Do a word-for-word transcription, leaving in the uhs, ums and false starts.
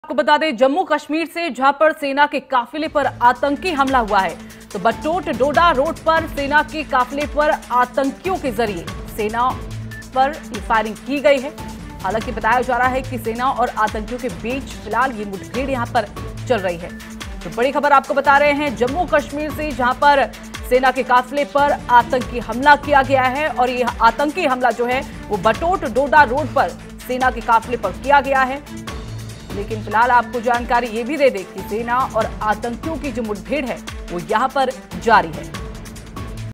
आपको बता दें जम्मू कश्मीर से जहां पर सेना के काफिले पर आतंकी हमला हुआ है, तो बटोट डोडा रोड पर सेना के काफिले पर आतंकियों के जरिए सेना पर फायरिंग की गई है। हालांकि बताया जा रहा है कि सेना और आतंकियों के बीच फिलहाल ये मुठभेड़ यहां पर चल रही है। तो बड़ी खबर आपको बता रहे हैं जम्मू कश्मीर से, जहां पर सेना के काफिले पर आतंकी हमला किया गया है और यह आतंकी हमला जो है वो बटोट डोडा रोड पर सेना के काफिले पर किया गया है। लेकिन फिलहाल आपको जानकारी ये भी दे दें कि सेना और आतंकियों की जो मुठभेड़ है वो यहां पर जारी है।